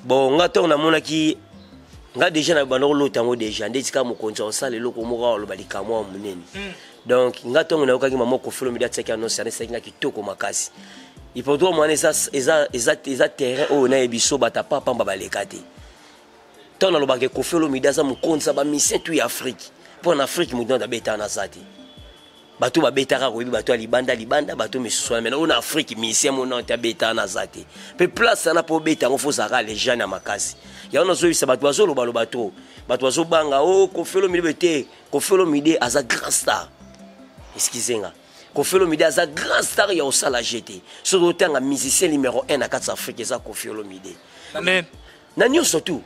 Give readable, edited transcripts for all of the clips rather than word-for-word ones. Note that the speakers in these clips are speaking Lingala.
bon nga to na mona ki nga déjà na bando lotango déjà ndika mokonzi on sala loko moko lo balika mwa munene donc nga to na okaki mama ko filo media tseka no sana senga kitoko makasi il faut toi mwana eza terrain o na ebiso bata papa mba balekate to na lo bake ko filo media za mokonzi ba mission tu ya Afrique pour en Afrique mundo da beta na sati bato babetaka ko bato libanda bato misusu mais on Afrique mission mon ta beta na sati pe place na po beta ngo fozaka les gens na makasi ya on zo bisa bato bazo lo bato bazo banga o ko filo media bete ko filo media as a grand star excusez-moi Koffi Olomide aza grand star ya osala GT surtout tanga musicien numéro 1 na kati Afrique eza Koffi Olomide na nyonso tu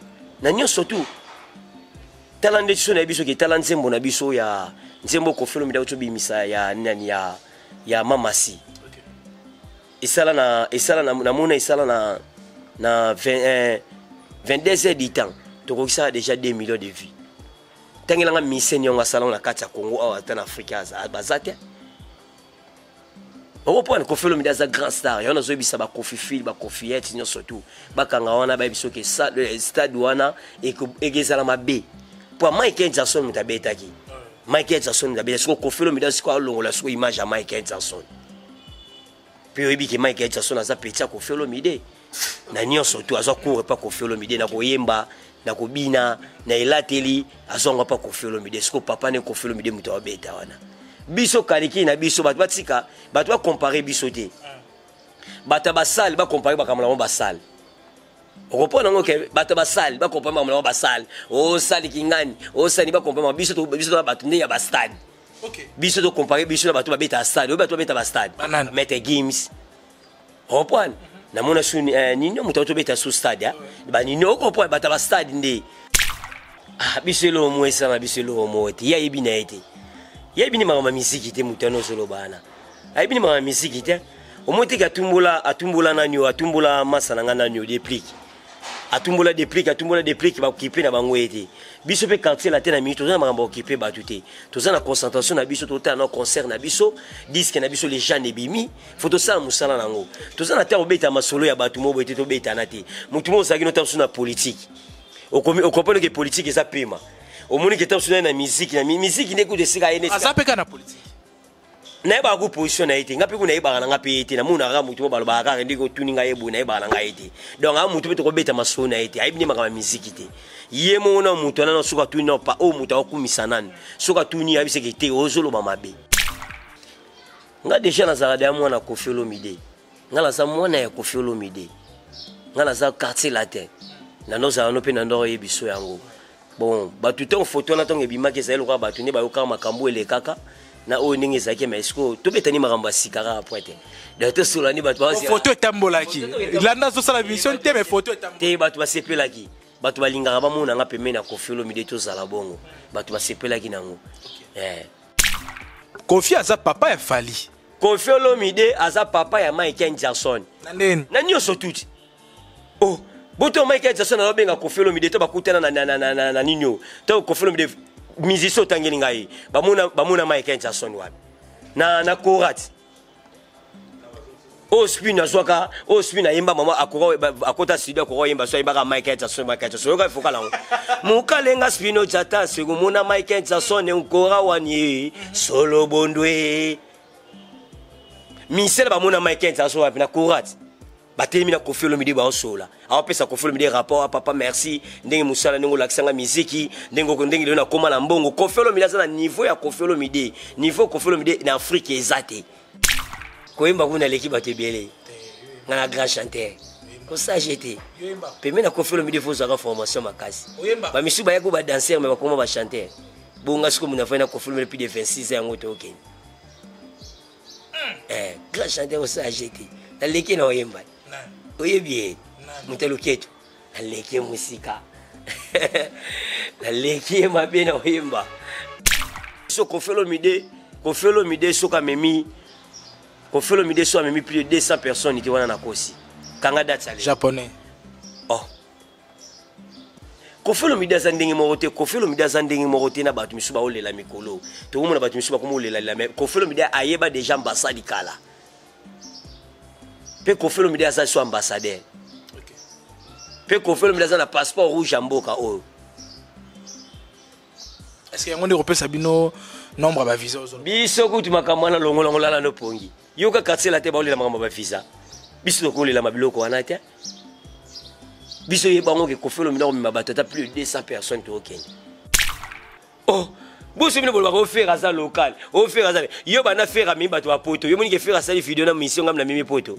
talent de so na biso ke talent nzembo na biso ya nzembo Koffi Olomide oto bimisa ya nani ya mamasi esala na mona esala na 22 heures du temps tokokisa déjà 2 millions de vues tangela musicien nyonga salon na kati ya Congo awa ta na Afrique bazate on point Koffi Olomide as a grand star ya on zo bisa ba Koffi Phil ba Koffi Et nyonso tu bakanga wana ba biso ke stade wana egezala mabe pour Michael Jackson mutabetaki Michael Jackson mutabeta siko Koffi Olomide siko alongola siko image ya Michael Jackson puis oyebi ke Michael Jackson aza petit Koffi Olomide na nyonso tu aza court pa Koffi Olomide na koyemba na kobina na elateli azonga pa Koffi Olomide siko papa ne Koffi Olomide mutabeta wana biso kaliki na biso bato batika bato ba comparer biso te bato basal ba comparer ba kamala basal okopona ngo ke bato basal ba comparer ba kamala basal o sali kingani o sali ba comparer biso to bato ne ya ba stade OK biso to comparer biso na bato babeta stade bato babeta ba stade mete games okopona na mona su ninyo muto to beta su stade ba ninyo okopona bato ba stade nde biso lo mwesa na biso lo moti ya ibina ete yebini mama misiki te mutano solo bana ayibini mama misiki te omoti ka atumbula nanyo atumbula masana ngana nyo déplique atumbula déplique ba occupé na bango ete biso pe quartier la te na minute tozana mama occupé ba tuté tozana concentration na biso tota na concert na biso disque na biso les gens ebimi photo ça musala nango tozana te obeta masolo ya batu mo boete to beta na te mutu mo zaki no ta na politique okompone ke politique eza pema omoni ke tapu na musique n'écoute sika ene azapeka na politique na ba ku position na ite ngapi kuna ibaka na ngapi ite na muna ga mutu ba ba ka ndiko tuninga yebu na ibaka na ite donc a mutu beto ko beta maso na ite ayibini makama musique te ye mona mutu na suka tunina pa o mutu akumisa nani suka tuni abise ke te ozolo ba mabe nga déjà na zara de mwana Koffi Olomide nga la sa mwana ya Koffi Olomide nga la sa quartier latin na noza no pe na ndo yebiso yango bon batuton photo na tonge bimaki za eloko batuni ba yoka makambo ele kaka na o ningi zaki mesko to betani makamba sikara apoete de to solani batu ba photo etambolaki landa zo sala mission te mais photo etambolaki te batu ba sepelaki batu balingaka ba mona nga peme na Koffi Olomide to zala bongo batu ba sepelaki nango Koffi aza papa ya Fally Koffi Olomide aza papa ya Michael Jackson na nyoso tuti oh boto Michael Jackson na benga Koffi Olomide to bakutana na ninyo to Koffi Olomide musicien tangeli ngai bamuna Michael Jackson wapi na Korat o spina zwaka o spina yemba mama akota studio ko yemba so yemba Michael Jackson yoka fokala mukalenga spino jata segumuna Michael Jackson nkora wani solo bondwe misela bamuna Michael Jackson wapi na Korat batemi na Koffi Olomide ba osola awapesa Koffi Olomide rapport papa merci ndenge musala ndenge laksanga muziki ndenge na koma na mbongo Koffi Olomide za na niveau ya Koffi Olomide niveau Koffi Olomide na Afrique ezate koyemba kuna leki batebele ngana grand chanteur ko ça j'étais peme na Koffi Olomide faut zaka formation makasi ba misu ba yako ba danser mais ba koma ba chanteur bonga siko muna fana Koffi Olomide plus de 26 ans ngoto ok grand chanteur ça j'étais na leki na oyemba oye bien mutelo ketu na leki musika na leki mabena oyemba so Koffi Olomide so kamemi Koffi Olomide so amemi plus de 200 personnes qui wana na kosi kanga date sale japonais oh Koffi Olomide azandenge morote Koffi Olomide azandenge morote na batu misuba olela mikolo to mona batu misuba komo olela la mais Koffi Olomide ayeba déjà ambassade kala pe Koffi Olomide aza so ambassadeur Pe Kofi Olomide na passeport rouge en mboka oyo. Est-ce qu'il y a un européen Sabino nombre à visa aux biso kuti makamwana longo la no pongi yoka katsela te baolela makambo ba visa biso to kolela mabiloko wana te biso yebango ke Kofi Olomide o mabata ta plus de 200 personnes to Kenya. Oh boso mine bolwa ko faire ça local o faire ça yo bana faire mi bato ba poto yo moni ke faire ça vidéo na mission ngam na mimi poto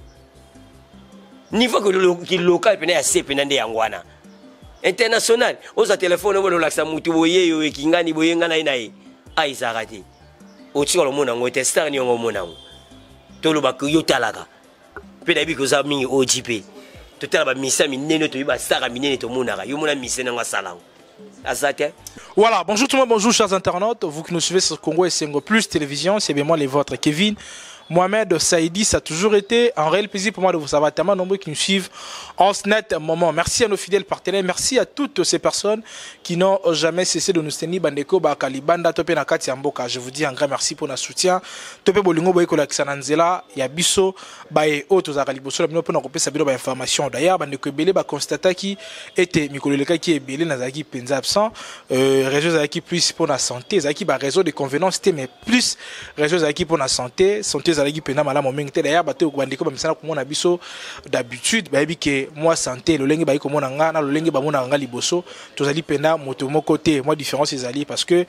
niveau que local pena ya sepe na nde yangwana international oza téléphone o bolakisa mutu boye yo ekingani boye ngana inaye aizarati otsika lo mona ngo testar ni ngo mona ngo tolo ba yo talaka pe da bi ko za mingi OGP to tala ba misa minene to ba star minene to mona ka yo mona misena ngo sala azate. Voilà, bonjour tout le monde, bonjour chers internautes, vous qui nous suivez sur Congo et Sengo Plus Télévision, c'est bien moi les vôtres, Kevin Mohamed Saïdi. Ça a toujours été un réel plaisir pour moi de vous savoir tellement nombreux qui nous suivent en ce net moment. Merci à nos fidèles partenaires, merci à toutes ces personnes qui n'ont jamais cessé de nous tenir. Bandeko Bakali Banda Topé Nakati Amboka, je vous dis un grand merci pour notre soutien. Topé Bolingo Boyko Laksananzela, Yabiso Baye Oto Zakali Bosso, la pour nous couper sa information. D'ailleurs, Bandeko Belé ba constata qui était Mikololeka qui est Belé Nazaki Penza absent, réseau Zaki plus pour la santé, Zaki ba réseau de convenance, mais plus réseau Zaki pour la santé, santé Zaki pena mala momento d'ailleurs bato Bandeko ba misana komona biso d'habitude ba que moi santé le lenge ba komona nga na le lenge ba mona nga liboso tozali pena moto moko te moi différence ezali parce que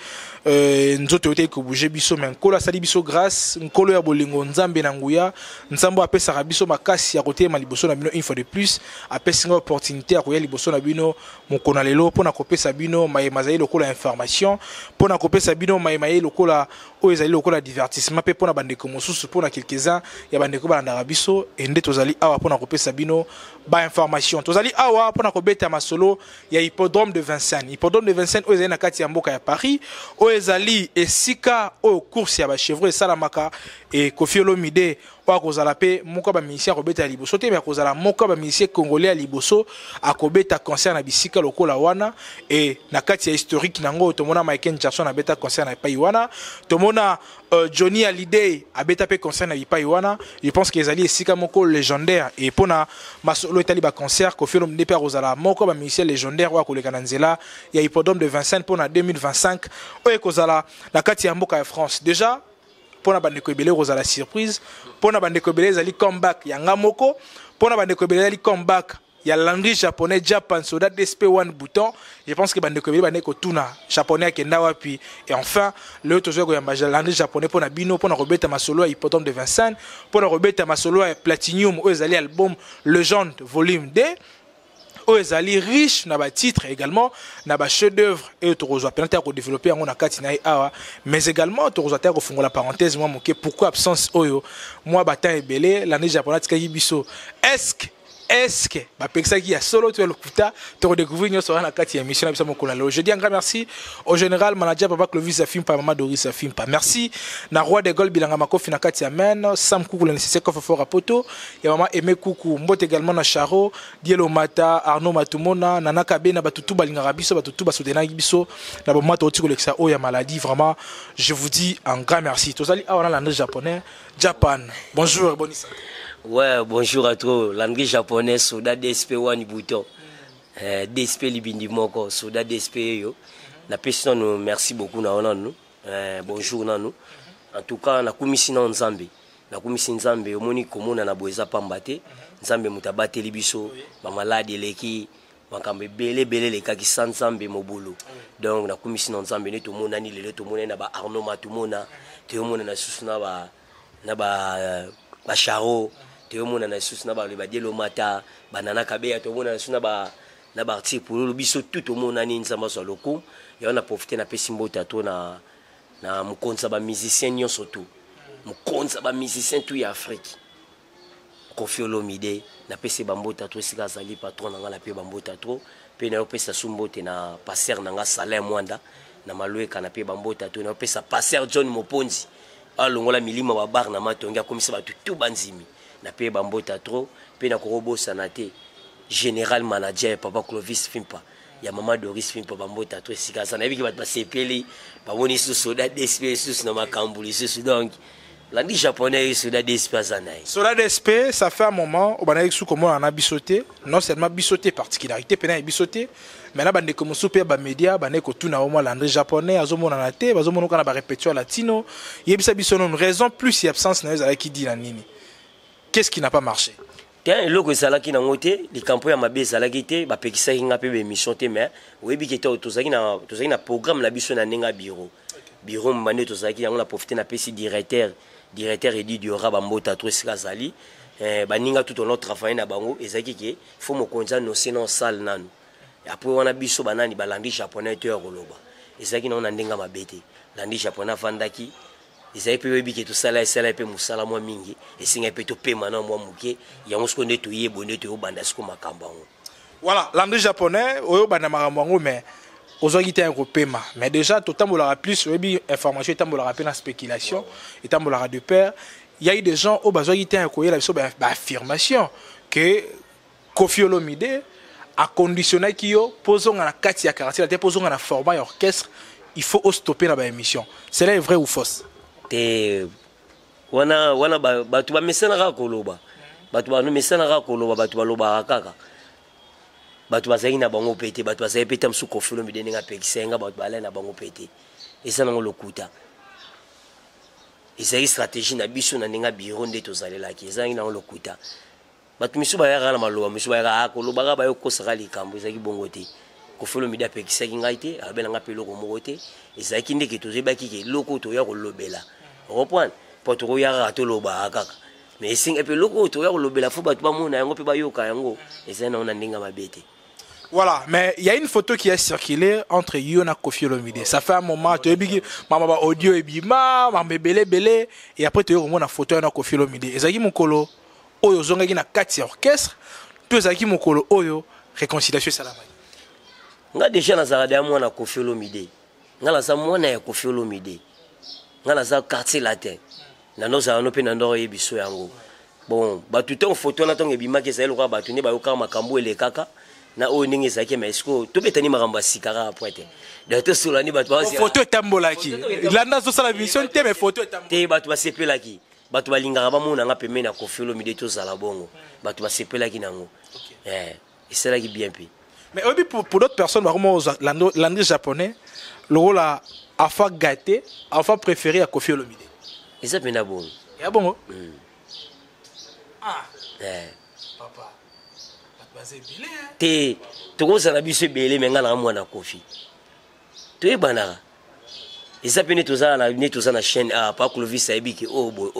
nzoto yote ko bouger biso mais nkolo sali biso grâce nkolo ya bolingo nzambe na nguya nzambo apesa biso makasi ya kote ma liboso na bino une fois de plus apesa nga opportunité ya koya liboso na bino mokona lelo pona kopesa bino mazali lokola information pona kopesa bino maye lokola o ezali lokola divertissement pe pona bandeko mosusu pona quelques-uns ya bandeko balanda biso ende tozali awa pona kopesa bino ba information tozali awa pona kobeta masolo ya hippodrome de Vincennes o ezali na kati ya mboka ya Paris o ezali esika o course ya ba chevreau salamaka et Kofi Olomide o akozala pe moko ba musicien kobeta liboso te mais akozala moko ba musicien congolais ya liboso akobeta concert na bisika lokola wana et na kati ya historique nango tomona Michael Jackson abeta concert na pai wana tomona Johnny Hallyday abeta pe concert na pai wana je pense que ezali esika moko légendaire et pona masolo etali ba concert Kofi Olomide pe akozala moko ba musicien légendaire wa koleka na nzela ya hippodrome de Vincennes pona 2025 o ekozala na kati ya mboka ya France déjà pona bandeko ebele kozala surprise pona bandeko ebele ezali comeback ya ngamoko pona bandeko ebele ezali comeback ya landry japonais Japan Soda DSP1 bouton je pense que bandeko ebele bandeko tuna japonais akenda wapi et enfin le tozo ko yamba landry japonais pona bino pona robeta masolo ya hippodrome de Vincennes pona robeta masolo ya Platinum o ezali album Legend volume 2 o ezali riche na ba titre également na ba chef d'œuvre et tokozwa penata ko développer en kati na awa mais également tokozwa ta ko fungola parenthèse moi moké pourquoi absence oyo moi bata ebele l'année japonaise ka biso est-ce que ba peksa qui a solo tu le kuta te redécouvrir nous sur la kati émission na biso mokona lo je dis un grand merci au général manager papa Clovis Afim pa maman Doris Afim pa merci na roi de gol bilanga makofi na kati amen Sam Kuku le nécessaire coffre fort à poto ya maman Aimé Kuku mbote également na Charo Dielo Mata Arnaud Matumona Nana Kabe na batutu balinga biso batutu basodena biso na ba mata otiko lexa o ya maladie vraiment je vous dis un grand merci tozali awana landry japonais Japan bonjour bonne santé. Ouais, bonjour à toi. L'anglais japonais, Soda DSP1 bouton. DSP Libindi Moko, Soda DSP yo. La personne nous merci beaucoup na nous. Bonjour na nous. En tout cas, na kumisi na Nzambe. Na kumisi Nzambe omoni komona na boeza pambate. Nzambe mutabate libiso, ba malade leki, makambe bele le kaki sans Nzambe mobulu. Donc na kumisi na Nzambe ne to mona ni lele to mona na ba Arnaud Matumona, te mona na susuna ba Charo. Théomona na sous na ba le Dielo Mata banana kabeya théomona na ba na ba article pour le biso tout au monde ani nzamba so loko et on a profité na pesimbo tato na mukonza ba musicien nyonso tout mukonza ba musicien tout ya Afrique Kofi Olomide na pesi bambo tato sika zali patron na la pe bambo tato pe na pesa sumbote na passer na nga Salaire Mwanda na malweka na pe bambo tato na pesa passer John Moponzi alongola milima wa bar na matonga komisa ba tout banzimi na pe bambota trop pe na korobo sanate général manager papa Clovis Fimpa ya maman Doris Fimpa bambota trop sika sana biki ba sepeli ba boni sous Soda DSP sous na makambuli sous donc Landi japonais soda d'esprit zanaï. Soda d'esprit, ça fait un moment au banaïk sous comment on a bisoté, non seulement bisoté particularité pena bisoté, mais là bande comme super ba média, bande ko tout na au moins l'andré japonais, azomo na naté, bazomo kana ba répétition latino, yebisa bisono une raison plus y absence na avec qui dit la nini. Qu'est-ce qui n'a pas marché? Tiens, loko salaki na ngote, li campo ya mabe salaki te, ba pekisa hinga pe émission te mais, webi ke to tozaki na programme na biso na nenga bureau. Bureau mbane tozaki yango na profiter na pesi directeur Edi Diora bambota to sikazali baninga tout on travailler na bango ezaki ke faut mo konza no sena salle nanu après wana biso banani balandi japonais to yoloba ezaki na ndenga mabete landi japonais fandaki ezaki pe webi ke to sala pe musala mwa mingi esinga pe to pema na mwa muke yango sko ne to yebo ne to banda sko makamba ngo voilà landi japonais oyo bana makambo ngo mais aujourd'hui il un paiement mais déjà tout le temps plus webi information temps rappel en spéculation et temps de pair il y a eu des gens au besoin qui un courrier la affirmation que Koffi Olomide a conditionné qui yo posons na kati ya quartier la posons na format orchestre il faut stopper la émission c'est là vrai ou fausse te wana batu ba mesana ka koloba batu ba no mesana ka koloba batu ba loba kaka batu bazali na bango pété batu bazali pété msu Koffi Olomide nga pekisenga batu balai na bango pété esa nango lokuta ezali stratégie na biso na ninga biro nde tozalelaki ezali nango lokuta batu misu bayaka na maloba misu bayaka koloba ba yo kosaka likambo ezali bongo te Koffi Olomide apekisaki ngai te abela nga pe loko moko te ezali ndeke tozebaki ke loko to ya kolobela reprendre po to ya to loba kaka mais singa pe loko to ya kolobela fo batu ba mona yango pe ba yoka yango ezali na ndinga mabete. Voilà, mais il y a une photo qui a circulé entre Yona et Koffi Olomide. Ça fait un moment, tu as dit, maman audio et bima, maman belé, et après tu as eu une photo de Koffi Olomide. Et Zaki Mokolo, Oyo Zonga na 4 orchestre, tu Zaki Mokolo, Oyo, réconciliation salama. Nga déjà na zarada moi na Koffi Olomide. Nga la sa moi na Koffi Olomide. Nga la sa quartier latin. Na no za no pe na ndoro yebiso yango. Bon, ba tout en photo na tonge bima ke sa eloko ba tuni ba yoka makambo ele kaka. Na o ningi zaki mais esko to betani makamba sikara après de to solani batu ba photo etambolaki landa zo sala mission te mais photo etambolaki te batu ba sepelaki batu balingaka ba mona nga pemena na Koffi Olomide to zala bongo batu ba sepelaki nango et c'est là qui bien pi mais obi pour d'autres personnes vraiment l'andré japonais le rôle a fa gâté a fa préféré à Koffi Olomide et ça pena bon ya bongo papa te tokoza na biso belé menga na mwana Koffi to ebana eza pene tozala na chaîne a pa Clovis aibiki oh boy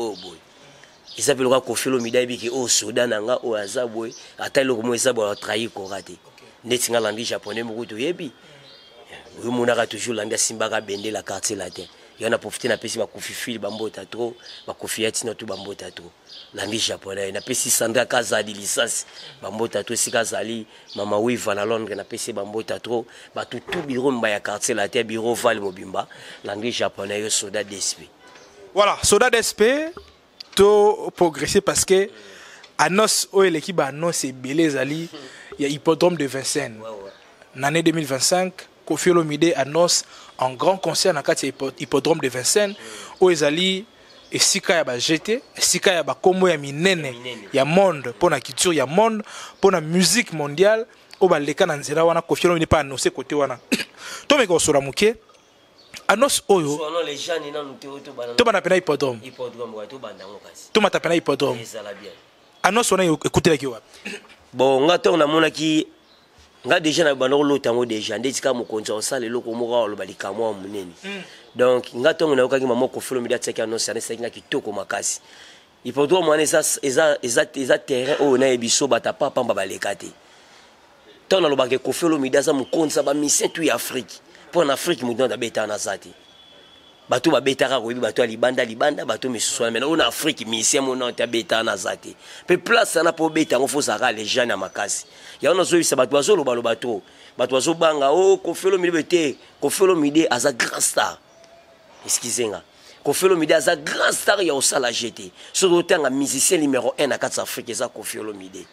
eza pele kwa Koffi Olomide aibiki oh soda nanga o azabwe ata loko mo eza bo trahi ko raté neti ngala ndi japonais moko to yebi oui monaka toujours landa simbaka bende la quartier latin yana profiter na pesi ba Koffi fil bambota trop ba Koffi yatina to bambota trop landi japonais na pesi Sandra Kazadi licence bambota to sikazali mama wiva na Londres na pesi bambota trop ba tout bureau mba ya quartier latin bureau Val Mobimba landi japonais yo soda d'esprit voilà soda d'esprit to progresser parce que annonce o l'équipe annonce belé zali il y a hippodrome de Vincennes l'année 2025 Koffi Olomide annonce un grand concert dans le hippodrome de Vincennes où ils allaient et sika ya ba jeté sika ya ba kombo ya minene ya monde pour la culture ya monde pour la musique mondiale au ba leka na nzela wana Koffi Olomide pas annoncé côté wana to me ko sura muke annonce oyo sono les gens ni nanu to bana pena hippodrome wa to banda ngokasi to mata pena hippodrome ezala bien annonce wana écoutez la kiwa bon ngato na mona ki nga déjà na bano lotango déjà ndika mo konza osala loko moko lo balika mo munene donc nga tongo na okaki mama Koffi Olomide tseka no sana senga kitoko makasi il faut droit mwana eza terrain o na ebiso bata papa mba balekate tona lo bake Koffi Olomide za mo konza ba mission tu ya Afrique pour en Afrique mo ndanda beta na zati bato ba beta ka ko bato libanda bato misusu na on Afrique mission mo na ta beta na zati pe place na po beta ngo faut saka les gens na makasi ya on zo bisa bato bazo lo balo bato bazo banga o Koffi Olomide bete Koffi Olomide as a grand star excusez-moi Koffi Olomide as a grand star ya osala jeté so d'autant un musicien numéro 1 na kati Afrique za Koffi Olomide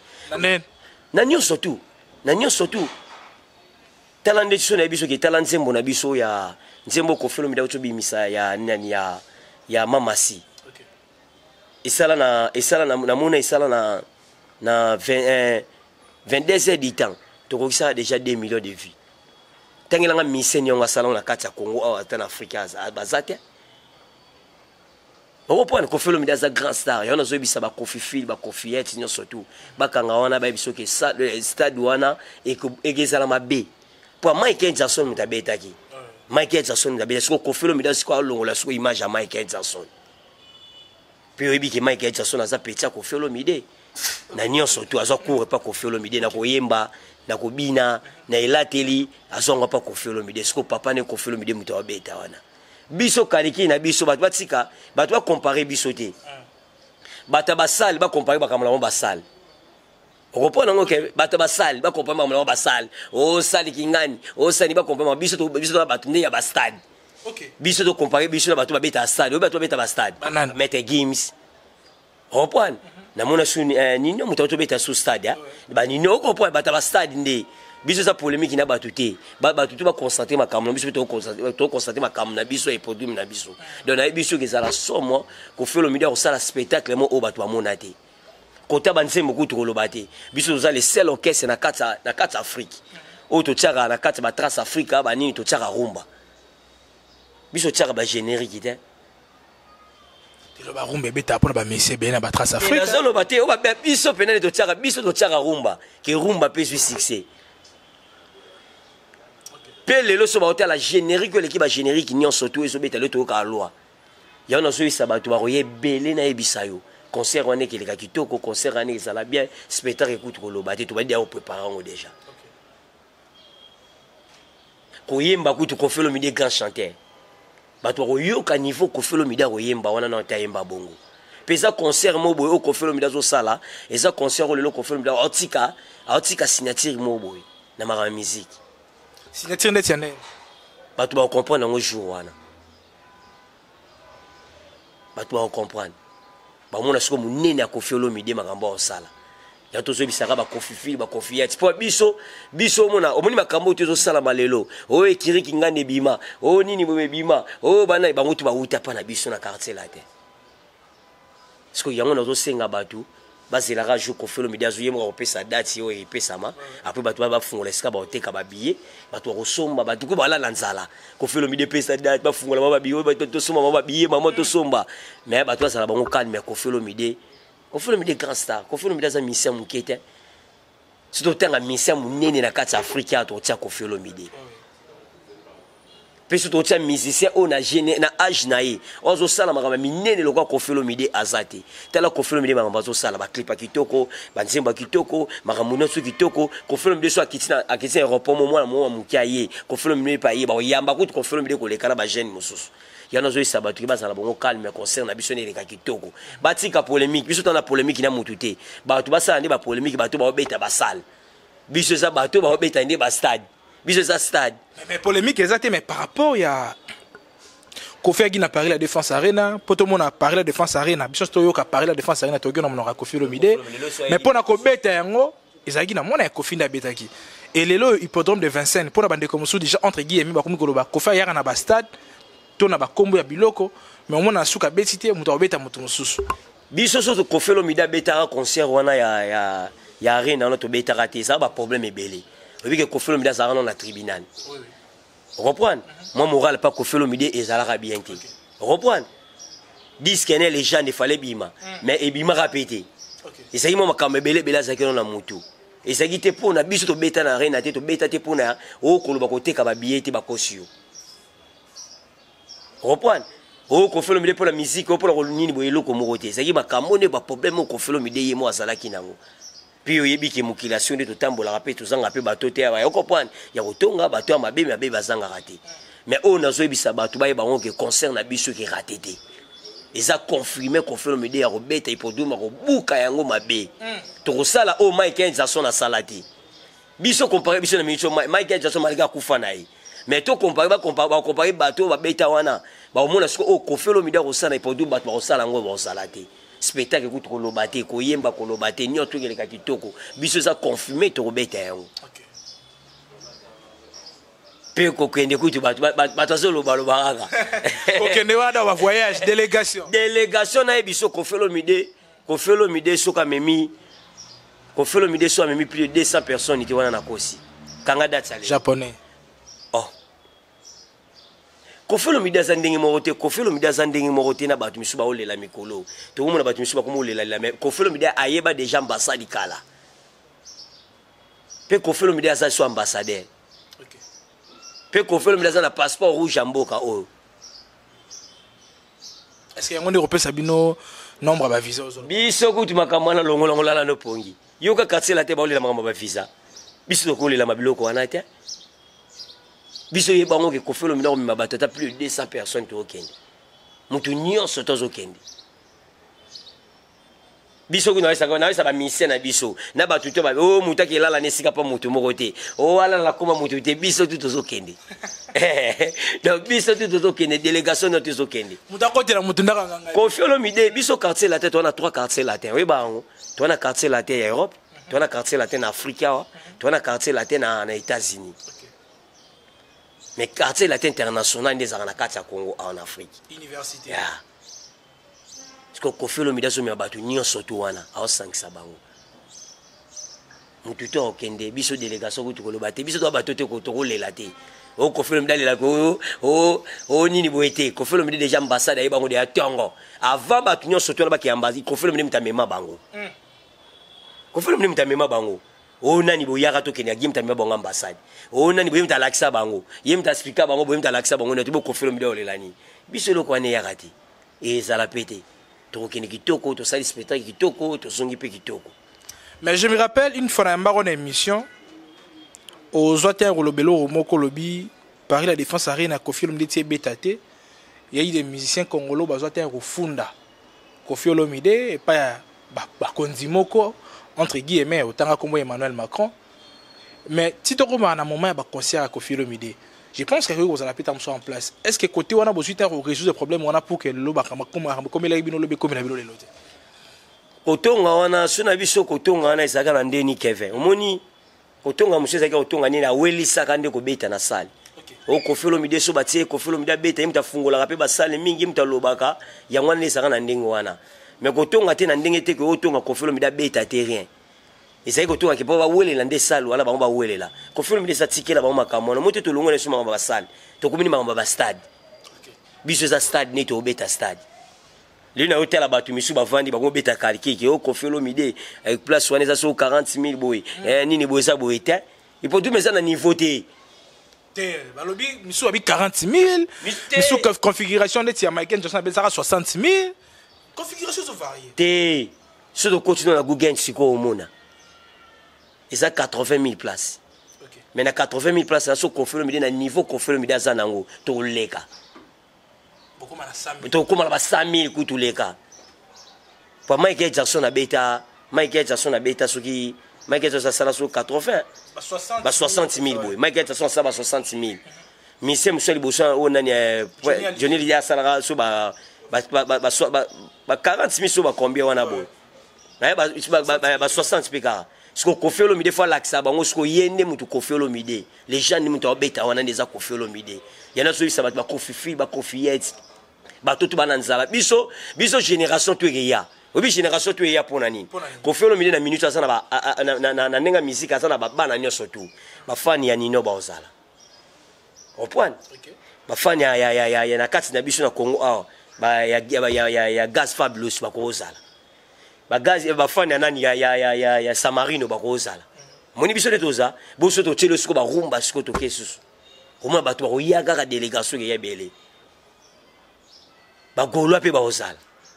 na nyo surtout talent de son biso ki talent nzembo na biso ya nzembo Koffi Olomide oto bimisa ya nani ya mamasi esala na mona esala na 22 heures du temps tokokisa déjà 2 millions de vues tangelanga mission nyonga sala na kati ya Congo awa en Afrique bazate Opo na Koffi Olomide za grand star yana zo bisa ba Kofi Phil ba Kofi Yet nyo surtout bakanga wana ba biso ke stade wana egezala mabe pour Michael Jackson mutabetaki Michael Jackson mutabeta siko Koffi Olomide siko longola siko image ya Michael Jackson puis oyebi ke Michael Jackson aza petia Koffi Olomide na nyo surtout aza court pas Koffi Olomide na koyemba na kobina na elateli azonga pa Koffi Olomide siko papa ne Koffi Olomide mutabeta wana biso kaliki na biso bato batika bato ba comparer biso te bato basal ba comparer ba kamala basal okopona ngoke bato basal ba comparer ba basal o sali kingani o sali ba comparer biso to bato ne ya ba stade OK biso to comparer biso na bato ba beta stade o bato ba beta ba stade mete games okopona na mona suni nino muto to beta su stade ba nino okopona bato ba stade nde biso za polémique na batuté batuté ba constater makamna biso to constater makamna biso et produit na biso donc na biso ke za la somme ko fait le milieu au sala spectacle mo o batu amonate kota banse moku to lobate biso za le seul orchestre na kata Afrique o to tchaka na kata ba trace Africa ba nini to tchaka rumba biso tchaka ba générique te le ba rumba beta pour ba messe bena ba trace Africa na zolo bate o ba biso penane to tchaka rumba ke rumba pe succès. Lelo so ba la générique l'équipe ba générique nyon surtout ezo beta le to ka loi ya na so isa ba to ba roye belé na ebisa yo concert wana ke le ka kitoko concert wana ezala bien spectacle écoute ko lobate to ba dia o préparer ngo déjà ko yemba kutu Koffi Olomide grand chanteur ba to royo ka niveau Koffi Olomide royemba wana na tayemba bongo pesa concert mo boy o Koffi Olomide zo sala eza concert lelo Koffi Olomide otika signature mo boy na ma musique signature net yane bato ba comprendre ngo jour wana bato ba comprendre ba mona siko munene ya Koffi Olomide makambo osala ya to so bisaka ba Kofi Phil ba Kofi Yet po biso mona omoni makambo to zo sala malelo o ekiriki ngane bima o nini bo bima o bana ba mutu ba uta pa na biso na quartier la te siko yango na zo senga bato bazela ka jour Koffi Olomide azo yemo ko pesa date yo e pesa ma après bato ba fungola ska ba oteka ba billet bato ko somba bato ko bala lanzala Koffi Olomide pesa date ba fungola ba billet bato to somba ba billet mama to somba mais bato ça la bango calme Koffi Olomide grand star Koffi Olomide za mission mukete surtout tanga mission munene na kati Africa to tia Koffi Olomide peso to tia musicien on a gêné na âge nae ozo sala makama minene lokwa Koffi Olomide azate tala Koffi Olomide makamba zo sala ba clip kitoko ba nzemba kitoko makamuno su kitoko Koffi Olomide so akitina aropo mo mukia ye Koffi Olomide pa ye ba yamba kutu Koffi Olomide ko lekana ba jeune mosusu yana zo isabatu ba sala bongo calme concert na biso ne leka kitoko batika polémique biso tana polémique na mututé ba to ba sala ndi ba polémique ba to ba beta ba salle biso za ba to ba beta ndi ba stade biso za stade mais polémique exactement mais par rapport il y a Koffi Agi na parlé la défense arena poto mon a parlé la défense arena biso to yo ka parlé la défense arena to gona monora Koffi Olomide mais pona ko beta yango ezagi na mona Koffi nda betaki et lelo hippodrome de Vincennes pona bande comme sous déjà entre guillemets ba komi koloba Koffi yaka na ba stade to na ba kombo ya biloko mais mona suka betité muto obeta muto mususu biso so Koffi Olomide beta concert wana ya arena no to beta raté ça ba problème ebele. Oui, que Koffi Olomide a dans la tribunal. Vous comprenez? Moi, moral, pas Koffi Olomide et Zala bien. Vous comprenez? Disent que les gens ne fallait bima. Mais et bima répété. Et ça y est, moi, quand me belé, belé, ça qui est dans la moto. Et ça y est, pour na biso to beta na reine, to beta te pour na, oh, qu'on va côté kaba billet, te ba kosio. Vous comprenez? Oh, Koffi Olomide pour la musique, pour la rolini, boyelo, comme roté. Ça y est, ma camone, pas problème, Koffi Olomide et moi, Zala qui n'a puis oyebi ke mukilation de totambola rapé tozanga pe bato te ya comprendre ya kotonga bato ya mabe bazanga raté mais on a zoyebisa bato ba bango ke concert na biso ki raté te eza confirmer Koffi Olomide ya robeta ipoduma ko buka yango mabe to kosala o Michael Jackson na salati biso comparer biso na minute Michael Jackson malika kufa na ye mais to comparer bato ba beta wana ba omona siko o Koffi Olomide ko sala ipoduma bato ba sala ngo ba salati spectacle écoute ko lobate ko yemba ko lobate ni oto ke le kitoko biso za confirmer to robeta yango pe kokende kutu bato azoloba kokende wana ba voyage délégation na biso Koffi Olomide soka memi Koffi Olomide so memi plus de 200 personnes qui wana na kosi kanga date ya japonais. Oh Koffi Olomide azandenge morote Koffi Olomide azandenge morote na bato misu ba olela mikolo to komona bato misu ba komo olela la Koffi Olomide ayeba déjà ambassade kala pe Koffi Olomide aza so ambassadeur pe Koffi Olomide aza na passeport rouge ya mboka oyo. Est-ce qu'il y a un européen sabino nombre ba visa ozo biso kutu makambo na longo la no pongi yoka quartier la te ba olela makambo ba visa biso ko olela mabiloko wana te biso ye bango ke Koffi Olomide ko mabata ta plus de 200 personnes to okende mutu nyonso tozo kende biso kuna na ba mission na biso na batu to ba o muta ke lala ne sika pa mutu moko te o ala la koma mutu te biso tu tozo kende donc biso tu tozo kende délégation no tozo kende muta ko tela mutu ndaka nganga Koffi Olomide biso quartier latin on a 3 quartiers latins oui bango to na quartier latin en Europe to na quartier latin en Afrique to na quartier latin en États-Unis mais quartier latin international des na kati ya Congo en Afrique université yeah. Parce que Koffi Olomide so me batu nyonso to wana aosangisa bango mutu to okende biso délégation ko tukoloba te biso to bato te ko to kolela te o Koffi Olomide lela ko o nini boete Koffi Olomide déjà ambassade ya bango de atongo avant batu nyonso to ba ki ambassade Koffi Olomide mutamema bango Koffi Olomide mutamema bango o nani boyaka to kenya gim tamema bango ambassade o nani boyem talakisa bango yem ta expliquer bango boyem talakisa bango na to Koffi Olomide olelani biso loko ane yakati et ça la pété. Mais je me rappelle une fois dans une émission aux Zoatien Rolobelo Moko Lobi Paris la défense arena Koffi Olomide Bétaté il y a eu des musiciens congolais Zoatien Rufunda Koffi Olomide et pas Kondimoko entre guillemets autant comme Emmanuel Macron mais si tu as un moment de concert à Koffi Olomide je pense que vous allez mettre en place. Est-ce que côté on a besoin de résoudre le problème on a pour que le comme il a bino lobe comme il a bino lelote. Kotonga wana suna biso kotonga wana ezaka na ndeni Kevin. Omoni kotonga monsieur ezaka kotonga ni na welisa kande ko beta na salle. O Koffi Olomide so batie Koffi Olomide beta imta fungola pe ba salle mingi imta lobaka yango wana ezaka na ndengo wana. Mais kotonga te na ndenge te ko otonga Koffi Olomide beta te rien. Et ko to ki pa welela nde salle wala bango ba welela Koffi Olomide sa tikela bango makamona moto to longo leso bango ba salle to komini bango ba stade biso za stade ne to beta stade lina hotel la batu misu ba vandi bango beta kalkiki o Koffi Olomide avec place wana za so 40,000 boy nini boy sa boy te il faut tout mettre ça na niveau te balobi misu abi 40,000 misu configuration de tia Michael Jackson ben ça 60,000 configuration so variée te so to continue na Google siko omona. Et ça 80,000 places. Okay. Mais na 80,000 places, là, so Koffi Olomide na niveau Koffi Olomide à Zanango, to leka. Beaucoup mal à 100,000. To comment la 100,000 kutu leka. Pour Michael Jackson a beta, ce qui Michael Jackson ça sur 80. 60,000 boy. Michael Jackson ça 60,000. Mais c'est monsieur le bossan on a Johnny Lia salara so 40,000 so ba combien wana boy. Ba 60 pika. Ce que Koffi Olomide fois l'accès bango ce que yende mutu Koffi Olomide les gens ni mutu obeta wana ndeza Koffi Olomide yana so bisa ba Koffi fi ba Koffi yet ba toto bananzala biso génération to ya obi génération to ya pona nini Koffi Olomide na minute asana ba na nenga musique asana ba bana nyoso tu ba fan ya nino ba ozala au point ba fan ya na kati na biso na Congo ba ya gaz fabulous ba ko ozala bagazi ba fan ya nani ya Samarino ba kozala moni biso de toza boso to tshelo siko ba rumba siko to kesusu koma ba to ba yaga ka délégation ya belé ba golwa pe ba ozala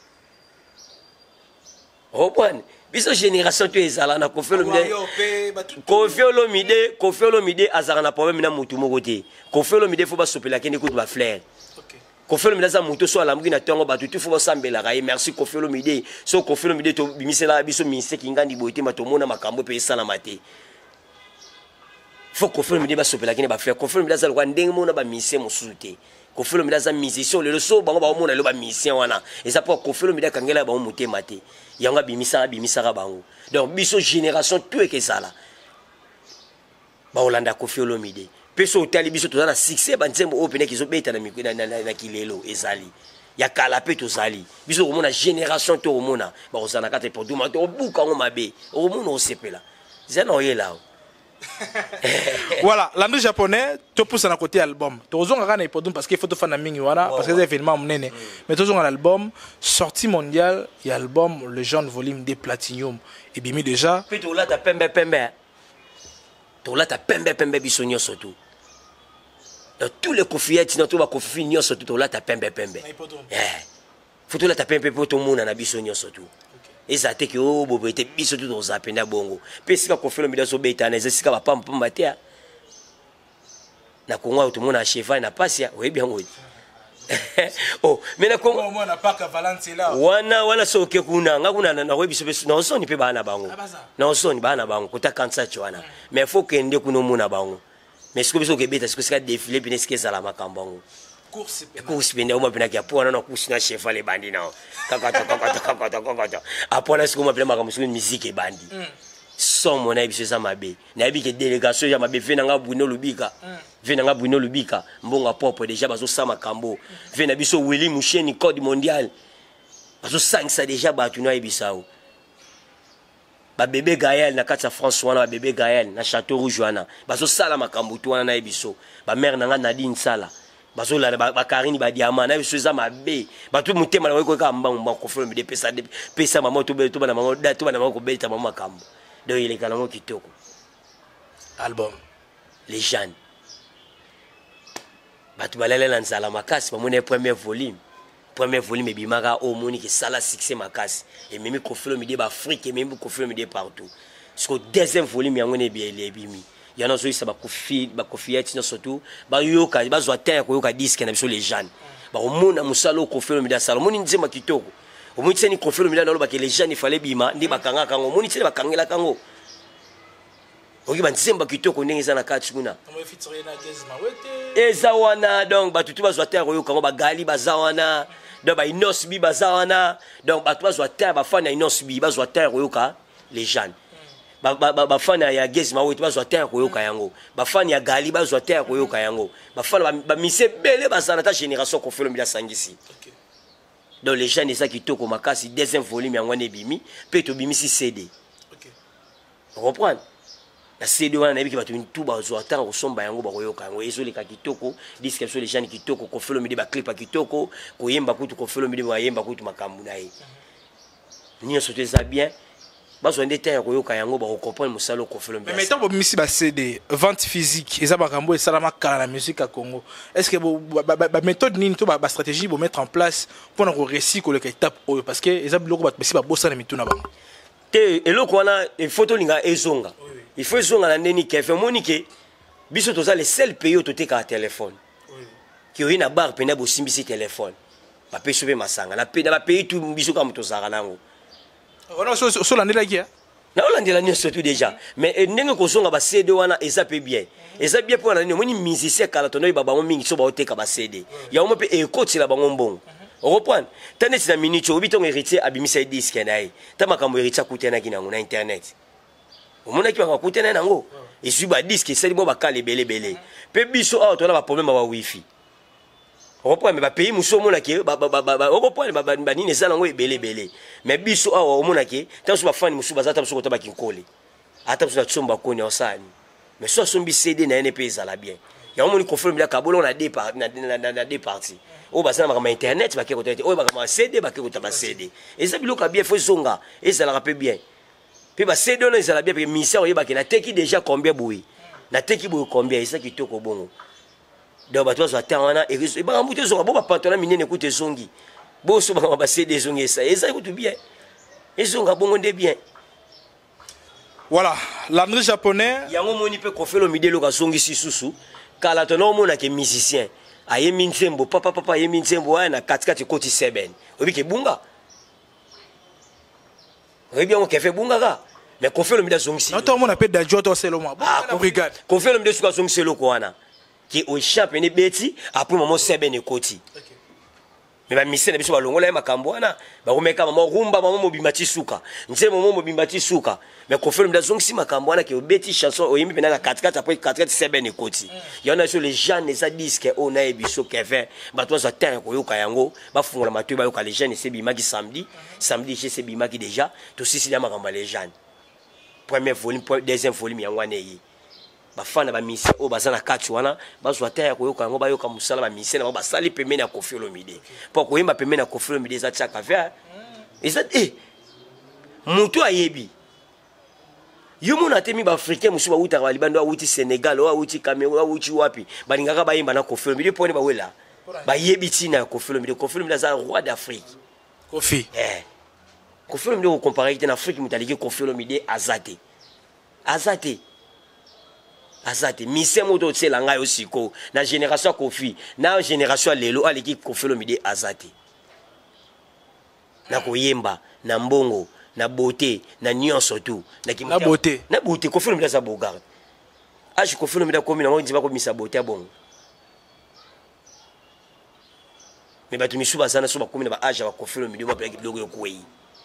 opone biso génération to ezala na Koffi Olomide azara na problème na mutu moko te Koffi Olomide fo ba sopela kende kutu ba flair Koffi Olomide za muto so alamuki na tongo batu tu fo basambela ka merci Koffi Olomide so Koffi Olomide to bimisela biso ministre kingandi boyete matomona makambo pe sala mate fo Koffi Olomide ba sopela kene ba faire Koffi Olomide za kwa ndenge mona ba ministre mosusu te Koffi Olomide za musicien le so bango ba mona le ba musicien wana eza pour Koffi Olomide kangela ba motema te yanga bimisa ka bango donc biso génération tout ekezala ba olanda Koffi Olomide. peso otali biso toza na succès ba nzembo o pene kizo beta na kilelo ezali ya kala pe tozali biso komona génération to komona ba kozana kate pour duma to buka ngo mabe o komona o sepela zana oyela. Voilà, l'André japonais, tu pousses à côté album. Tu as besoin de parce qu'il faut te faire un mingi, parce que c'est un événement. Mais tu as besoin l'album, sortie mondiale, il y a l'album, le jeune volume des Platinum. Et bien, déjà. Puis tu as ta pembe pembe. Tu as ta pembe pembe bisogno surtout. Dans tous les confiettes, tu as confié nyo surtout, tu as ta pembe pembe. Faut que tu ta pembe pour tout le monde na bisogno surtout. Et ça te que oh bobo était biso tout dans zapenda bongo pe sika ko felo mida so beta na sika ba pam matea na kongo tout monde a cheval na pasia oui bien oui. Oh mais na kongo moi na pas Valence là wana so ke kuna ngakuna na we biso na so ni pe bana bango na so ni bana bango kota kansa chwana mais faut que ndeko no mona bango mais siko biso ke beta siko sika défiler puis sika za la makambango course bende uma pena kia pona na course na cheval e bandi na kakata apona siko ma pena makamusu musique e bandi somo na biso za mabe na bi ke délégation ya mabe vena nga Bruno Lubika mbonga popo déjà bazo sama kambo vena biso Willy Moucheni code mondial bazo sangisa déjà batu na ebisao ba bébé Gaël na kati ya France wana ba bébé Gaël na Château Rouge wana bazo sala makambo tu wana na ebiso ba mère na nga Nadine Sala bazo la ba Karine ba diamant na biso za mabe batu mutema na weko ka mbamba ko folo de pesa maman to beto bana maman datu bana maman ko beta maman kambo donc il est kanango kitoko album les jeunes batu balala na nzala makasi ba mona premier volume e bimaka o moni ki sala succès makasi et même ko folo midi ba Afrique et même ko folo midi partout jusqu'au deuxième volume yango ne bien les bimi yana zo isa ba kofieti no surtout ba yoka ba zo terre ko yoka disque na biso les jeunes ba omona musalo ko folo midi sala moni nzema kitoko omoni tseni ko folo midi na lo ba ke les jeunes il fallait bima ndi bakanga kango moni tseni bakangela kango oki ba nzemba kitoko ndenge za na kati kuna eza wana donc batu tu bazwa terre yo kango bagali bazawana donc ba inos bi bazawana donc batu bazwa terre ba fana inos bi bazwa terre yo ka les jeunes ba fana ya gezma wetu bazwa terre yo ka yango ba fana ya gali bazwa terre yo ka yango ba fana ba mise bele bazana ta génération ko felo mbila sangisi donc les jeunes eza kitoko makasi deuxième volume yango ne bimi pe to bimi si CD reprendre la CD wana na biki batu tout bazo atanga kosomba yango bakoyoka yango ezoleka kitoko disque so les jeunes kitoko ko felo midi ba clip kitoko ko yemba kutu ko felo midi ba yemba kutu makambu na ye ni so teza bien bazo ndete ya koyoka yango ba comprendre musalo ko felo midi mais tant bomisi ba CD vente physique eza makambo esalama kala la musique à Congo est-ce que ba méthode nini to ba stratégie bo mettre en place pour na ko réussir ko le étape parce que eza biloko ba bisi ba bossa na mituna bango te eloko wana il faut to linga ezonga il faut zonga na ndeni ke fait monique biso toza le seul pays où toté ka téléphone qui oyina bar pena bo simbisi téléphone ba peso be masanga na pena ba pays tout biso ka moto zaka nango ona so la ndela kia na olandela ni surtout déjà mais ndenge ko zonga ba CD wana eza pe bien eza bien pour na ni moni musicien kala tono ba bango mingi so ba oteka ba CD ya mo pe e koti la bango mbongo reprendre tane na minute obitongo héritier abimisa disque na ye tamakambo héritier kutena kinango na internet omona ki bakakutena nango ezwi ba disque sali bo bakale belebele pe biso awa tola ba problème ba wifi reprendre ba pays muso omona ki reprendre ba nini sala ngo belebele mais biso awa omona ki tanso ba fan muso bazata muso kota ba kinkole ata muso tsomba koni osani mais so sombi CD na NP ezala bien ya omoni confirme bila kabolo na deux parties o basana ba internet ba kekota o ba ma CD ba kekota ba CD eza biloka bien fo zonga ezala rapé bien puis ba CD on ezala bien parce que mission oyeba ke na teki déjà combien boui na teki boui combien eza kitoko bongo donc ba tozo atana et ba mbuto zonga bo ba pantalon minene écoute zongi bo so ba CD zongi eza écoute bien ezonga bongo ndé bien voilà l'André japonais yango moni pe ko felo midelo ka zongi sisusu kala tono mona ke musicien aye minzembo papa aye minzembo na katikati koti seben obi ke bunga oui bien on fait bunga ka mais qu'on fait le mida zongsi non on appelle d'adjoint au seloma regarde qu'on fait le mida suka zongsi lo kwana qui au champ ne beti après moment seben e koti mais ba misé na biso ba longola makambo wana ba komeka mama rumba mama mobimati suka nze mama mobimati suka mais Koffi Olomide zongi makambo wana ke obeti chanson oyimbi pena 4-4 après 4-4 c'est ben ekoti yana sur les gens les disques on a biso Kevin ba toi za terre ko yoka yango ba fungola matu ba yoka les jeunes c'est bimaki samedi chez c'est bimaki déjà to sisi ya makambo les jeunes premier volume deuxième volume yango wana yi bafana ba mission o bazana kati wana bazwa terre ko yoka yango ba yoka musala ba mission na ba sali pemene ya Koffi Olomide pour ko yimba pemene ya Koffi Olomide za tsaka ver eza mutu ayebi yo mona temi ba africain musu ba uta ba libando wa uti Sénégal wa uti Cameroun wa uti wapi balingaka ba yimba na Koffi Olomide poni ba wela ba yebi tina Koffi Olomide za roi d'Afrique Koffi Olomide ko comparer avec l'Afrique mutaliki Koffi Olomide azate mise moto tsela ngai osiko na génération Koffi na génération lelo aliki Koffi Olomide azate na koyemba na mbongo na beauté na nyonso tout na beauté Koffi Olomide za bogar age Koffi Olomide komi na ngi ba komisa beauté bongo mais batu misu bazana so ba komi na ba age ba Koffi Olomide ba plaki logo yokuyi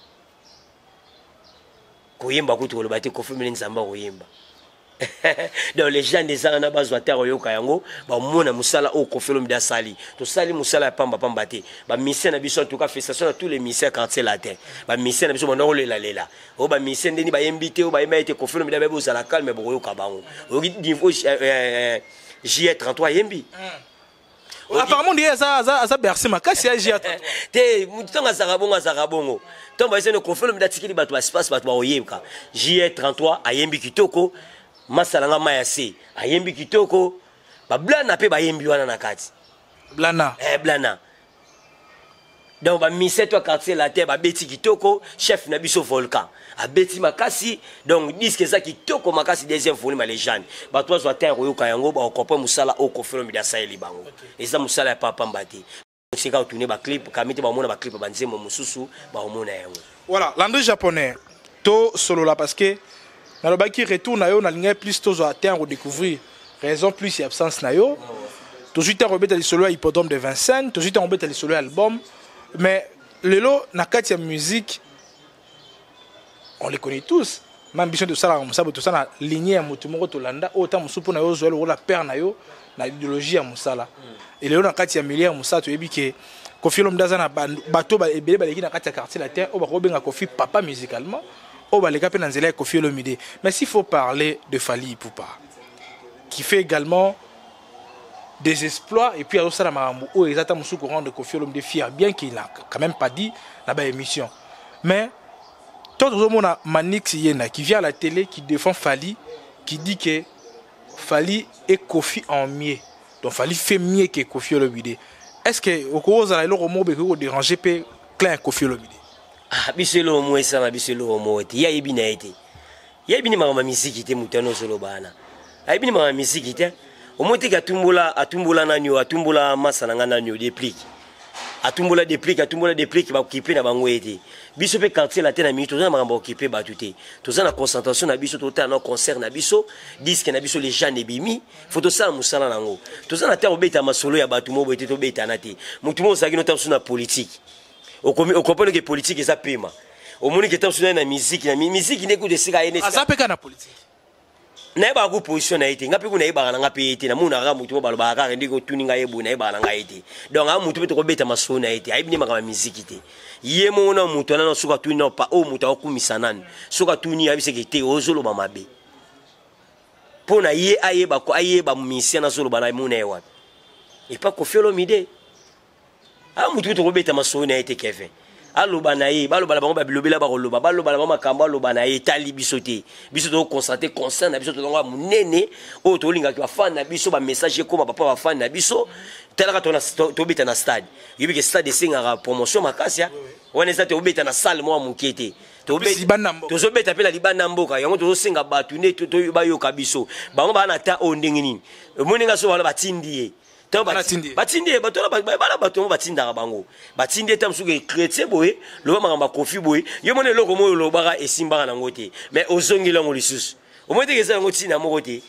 koyemba kutu lo bate Koffi Olomide nzamba koyemba donc les gens des arana bazwa terre yoka yango ba mona musala o Koffi Olomide sali to sali musala pamba te ba mission na biso en tout cas festation à tous les missions quartier latin ba mission na biso na lela o ba mission ndeni ba invité o ba yemba Koffi Olomide ba bozala calme bo yoka bango o niveau J33 yembi apparemment il y a ça bercé ma casse ya te mutonga zakabongo tomba ese no Koffi Olomide tikili bato ba espace bato ba oyemka J33 ayembi kitoko masalanga mayase ayembi kitoko ba blana pe ba yembi wana na kati blana donc ba mise to quartier la terre ba beti kitoko chef na biso volcan a beti makasi donc disque za kitoko makasi deuxième volume les jeunes ba toi zo terre yoka yango ba comprendre musala o Koffi Olomide asali bango eza musala ya papa mbati sika tourner ba clip kamite ba mona ba clip ba nzemo mususu ba omona yango voilà l'andré japonais to solo là parce que dans le baki retourne na yo na ligne plus to zo atteindre redécouvrir raison plus et absence na yo to suite à rebeta les solo hippodrome de Vincennes to suite à rebeta les solo album mais lelo na kati ya musique on les connaît tous même biso de sala musabo to sana ligne ya mutu moko to landa autant musupo na yo zo le la père na yo na idéologie ya musala et lelo na kati ya milieu musala to yebi ke Koffi Olomide za na bato ba ebele ba leki na kati ya quartier latin o ba ko benga Koffi papa musicalement o ba leka pe na nzela ya Koffi Olomide mais s'il faut parler de Fally Ipupa qui fait également des exploits et puis alors ça la marambo o exactement sous courant de Koffi Olomide fier bien qu'il n'a quand même pas dit la bas émission mais tout le monde a Manix Yena qui vient à la télé qui défend Fally qui dit que Fally est Koffi en mieux donc Fally fait mieux que Koffi Olomide est-ce que au cause à l'euro mot be déranger pe clair Koffi Olomide ah biselo mo esala biselo mo ete ya ibina ete ya ibini mama misiki te mutano solo bana ayibini mama misiki te omote ka atumbula nanyo atumbula masana nanyo déplique atumbula déplique ba occupé na bango ete biso pe quartier la tena minute tozana makambo occupé ba tuté tozana concentration na biso tota na concert na biso disque na biso les gens nebimi photo ça musala nango tozana ta obeta masolo ya batu mo bote to beta na te mutu mo saki nota na politique o comprendre que politique eza pema o moni que ta na musique ne ko de sika ene azapeka na politique na ba ko position na ete ngapi ko na iba nga pe ete na muna ga mutu ba ba ka ndiko tuninga yebu na iba nga ete donc a mutu beto ko beta maso na ete ayibini makama musique te ye mo na mutu na suka tuni na pa o mutu akumisa nani suka tuni abise ke te ozolo ba mabe pona ye ayeba ko ayeba misia na zolo bana muna ewa et pas Koffi Olomide a mutu beto ko beta maso na ete Kevin aloba na ye baloba bango babilobela ba koloba baloba bango makambo aloba na ye tali biso te biso to constater concert na biso to longa munene o to linga ki fan na biso ba message ko papa ba fan na biso talaka to beta na stade yebi ke stade singa promotion makasi wana za to beta na salle mo mukete to beta pe la libanda mboka yango to singa batu ne to bayoka biso bango bana ta o ndenge nini moninga so bala batindi batindi batola bala bato batinda bango batindi tam suke chrétien boye lo makamba Koffi boye yo mone loko moyo lo baka esimba na ngote mais ozongi lango lisusu o mote ke za ngote na mokote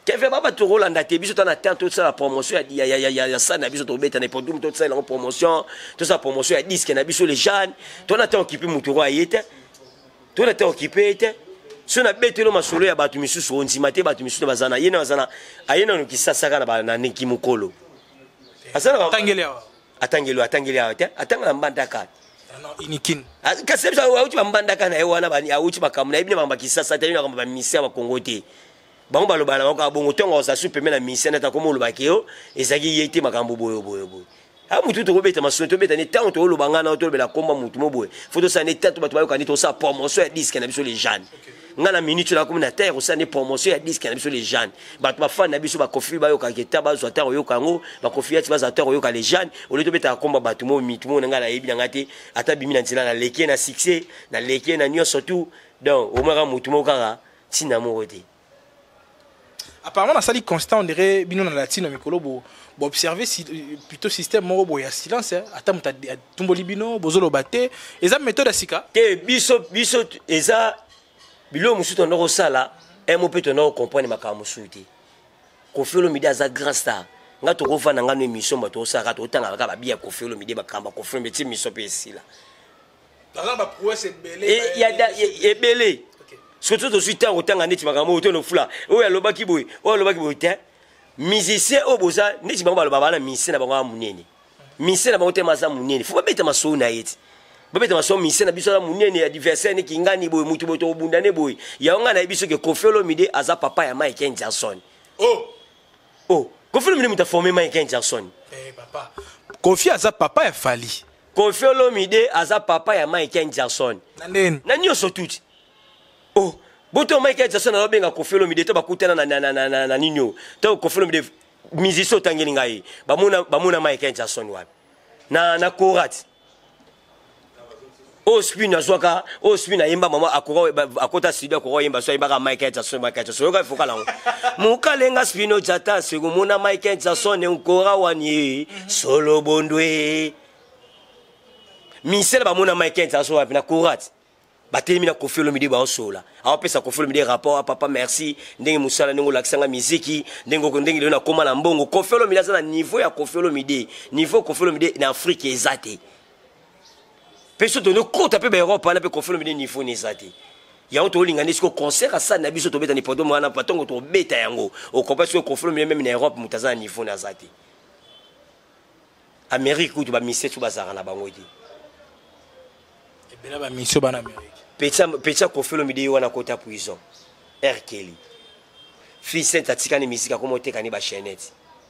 Kevin Baba to Rolanda te biso tana tant tout ça la promotion ya ça na biso to beta na produit tout ça la promotion tout ça promotion ya disque na biso les jeunes to na ta occupé muturo ayete to na ta occupé ete so na betelo masolo ya batu misusu onzi mate batu misusu bazana yena bazana ayena no kisasa kana na niki mukolo asana atangeli ate atanga mbandaka non inikin kasi ça auti mbandaka na ewana bani auti bakamuna ibine bamba kisasa te na ba misia ba kongote bango baloba na ko bongo tongo sa supe mena misia na ta komo lobakeo ezaki yete makambo boyo a mutu to beta masolo to beta ni tant to lobanga na to bela komba mutu moboye foto sa ni tatu batu bayo kanito sa promotion ya disque na biso les jeunes ngana minute la communautaire ça ni promotion ya disque na biso les jeunes batu ba fan na biso ba kofi bayo ka keta ba zo ataro yo kango ba kofi ati ba zo ataro yo ka les jeunes au lieu to beta komba batu mo mitu mo ngana yebi na ngati ata bimi na nzela na leke na succès na leke na nyo surtout donc au moins mutu mo kaka tina mo roté. Apparemment, dans sa ligue constant, on dirait, bino dans la latine, mikolo, bo observer plutôt système moro bo ya silence. Attends, t'as tumboli bino, bozolo bate. Eza méthode asika. Que biso eza bilo musu to noro sala, mo pe to noro comprendre makamu suti. Kofi Olomide aza grand star. Nga to kova na ngano émission ba to sala to tanga ba bia Kofi Olomide ba kamba Kofi Olomide ti miso pe sila. Par exemple, ba prouesse belé. Et ya belé. Surtout to suite autant neti makamo to no fula o ya lobaki boy te musicien o boza neti bango baloba bana musicien na bango munene musicien na bango te maza munene faut beta maso na yeti beta maso musicien na biso na munene ya adversaire ni kingani boy mutu boto obundane boy ya nga na biso ke Kofi Olomide aza papa ya Michael Jackson Kofi Olomide muta formé Michael Jackson papa Kofi aza papa ya Fali Kofi Olomide aza papa ya Michael Jackson na nyoso tuti boto Michael Jackson na benga Kofi Olomide to bakutana na ninyo to Kofi Olomide musicien tangeli ngai bamuna Michael Jackson wapi na korat spin azwaka spin ayemba mama akota studio ko yemba so yemba Michael Jackson yoka fokala mukalenga spino jata segumuna Michael Jackson nkora wani solo bondwe misela bamuna Michael Jackson wapi na korat batemi na Kofi Olomide ba osola awapesa Kofi Olomide rapport papa merci ndenge musala ndenge laksanga muziki ndenge na koma na mbongo Kofi Olomide za na niveau ya Kofi Olomide na Afrique ezate peso to no kota pe ba Europe na pe Kofi Olomide niveau ni ezate ya to linga ndisiko concert asa na biso to beta ni poto mwana patongo to beta yango o compare Kofi Olomide même na Europe mutaza niveau na zate Amérique ou to ba mise to bazara na bango di ebela ba mission bana Amérique Pecha Kofi Olomide wana kota prison R. Kelly fils saint atikani misika komo tekani ba chaînette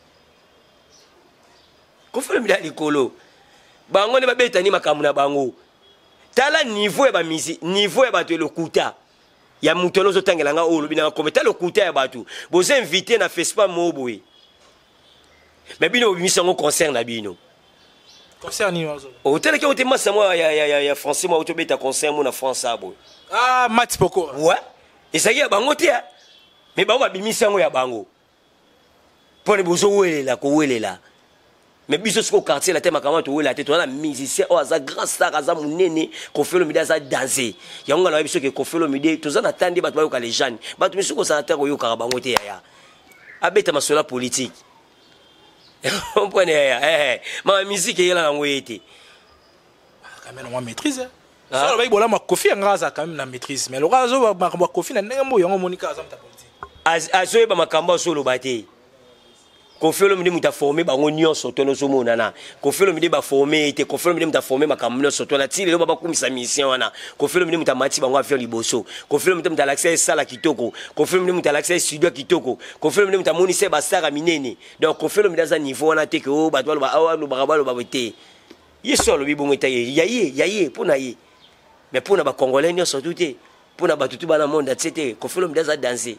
Kofi Olomide likolo bango ne babeta ni makamu na bango tala niveau ya ba misi niveau ya bato lokuta ya mutolo zo tangela nga olobi na kometa lokuta ya bato boze invité na festival moboy mais bino bimisa ngo concert na bino concert ni wazo o tel que o te massa moi ya français moi to beta concert mo na France abo Mati Poko ouais et ça y a bango te mais bango bimisa ngo ya bango pone bozo welela ko welela mais biso siko quartier la tema kama to welela te to na musicien o aza grand star aza munene Kofi Olomide aza danser yango na biso ke Kofi Olomide to za na tandi bato bayo ka les jeunes bato misuko sa ta ko yo ka bango te ya abeta masola politique on prenait ma musique est là en wété quand même on maîtrise ça va bola ma Kofi ngaza quand même na maîtrise mais le razo ma Kofi na ndemo yango monika aza mta politique azoye ba makamba solo bate Kofi Olomide muta formé bango nyonso to no somo nana Kofi Olomide ba formé te Kofi Olomide muta formé makamba nyonso to na tile lo baba kumisa mission wana Kofi Olomide muta mati bango affaire liboso Kofi Olomide muta l'accès sala kitoko Kofi Olomide muta l'accès studio kitoko Kofi Olomide muta monise ba sara minene donc Kofi Olomide za niveau wana te ke o ba to ba awa lo ba te yeso lo bibongo te yaye pona ye mais pona ba congolais nyonso tout te pona ba tutu bana monde etc Kofi Olomide za danser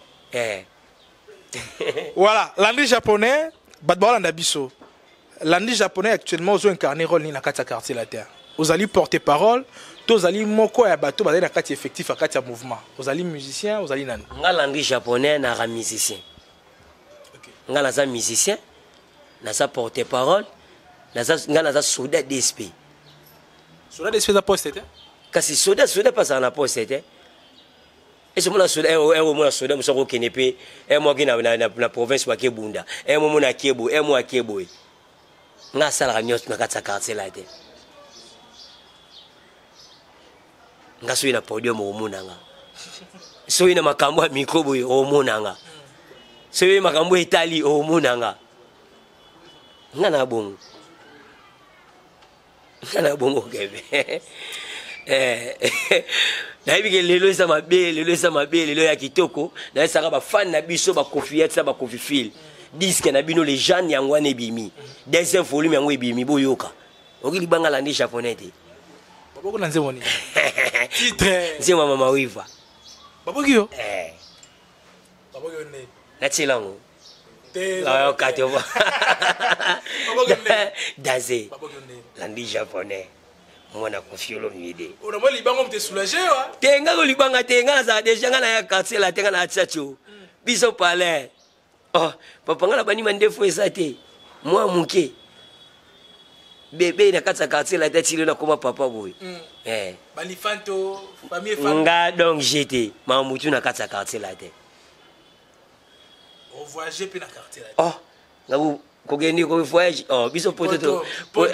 voilà, l'andi japonais, Badboala Biso. L'andi japonais actuellement, ils ont incarné rôle dans le quartier la terre. Vous allez porter parole, vous allez moko ya bateau, vous allez dans le quartier effectif, dans le quartier mouvement. Vous allez musicien, vous allez nan. L'andi japonais n'a pas musicien. Nga naza musicien, naza porter parole, naza soldat d'esprit. Soldat d'esprit za poste te? Kasi soldat pas ça na poste te. Et et ce mona soda e mona soda mo soko kenepe e mo ki na province ba Kebunda e mo mona Kebo e mo Kebo nga sala nyot na katsa quartier la te nga so ina podium o mona nga so ina makambo mikobo o mona nga so ina makambo Italy o mona nga na bongo kebe na ibike lelo isa mabe lelo ya kitoko na isa ba fan na biso ba confiette ba confifil disque na bino les gens yango ne bimi deuxième volume yango ebimi boyoka okili banga landi japonais te baboko na nzemoni titre nzema mama wiva baboki yo baboki yo ne na chilango te la kato ba baboki ne daze landi japonais mwana confiolo mide ona mo libango mte soulager wa tenga ko libanga tenga za deja ngana ya quartier la tenga na tsacho biso palais oh papa ngala bani mandefo ezate moi muke bébé na katsa quartier la tête il na koma papa boy bali fanto famille famille nga donc j'étais ma mutu na katsa quartier la tête on voyager pe na quartier la oh ngabu kogeni ko voyage oh biso poto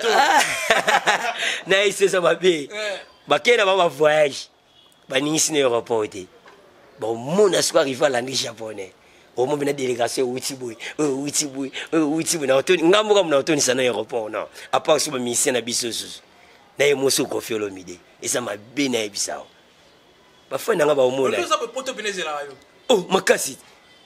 na ise ça mabe bakena ba voyage banisi na aéroport te bon mon asko arrive à l'année japonais au moment de délégation Witiboy na otoni ngambo comme na otoni sana aéroport non à part sur mission na biso na emoso Kofiolo mide et ça m'a bien na ebisao ba fa nanga ba omona oh makasi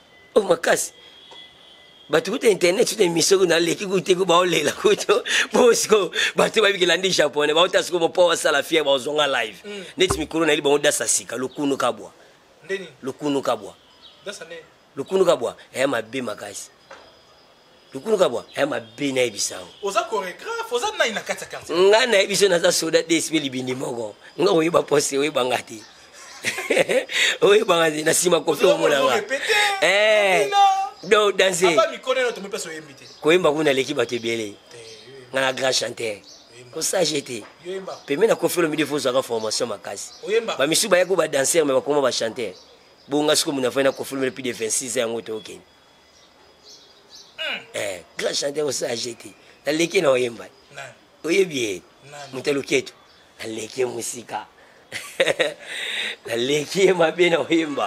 batu kuta internet tu émission na leki kuté ko ba olela kuto bosco batu ba bikilandi japonais ba utasko mo power sala fier ba zonga live net mikuru na liba onda sasika lokunu kabwa ndeni lokunu kabwa dasa ne lokunu kabwa mabe makasi lokunu kabwa mabe na ebisao oza chorégraphe oza na ina kata quartier nga na ebiso na za soda des libindi moko nga oyeba poste oyeba ngati oyeba ngati na sima kofi omona donc danser koyemba kuna leki bato ebele nga na grand chanteur kosagete peme na Kofiolo mide fo zaka formation makasi bamisu bayako badanser me bakoma bachanteur bonga siko muna fana Kofiolo mide plus de 26 ans yango tookeni grand chanteur kosagete na leki na oyemba oyebi mutaluketu na leki musika na leki mabe na oyemba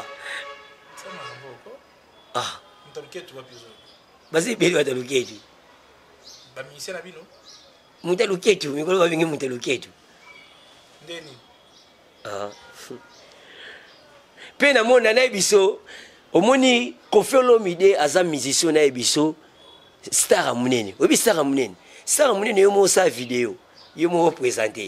basi beli wataluketu bamisi na bino mutaluketu mikolo babingi mutaluketu ndeni pe na mona na biso omoni Kofiolo mide aza musicien na biso star munene obi star munene yo mo sa vidéo yo mo présenter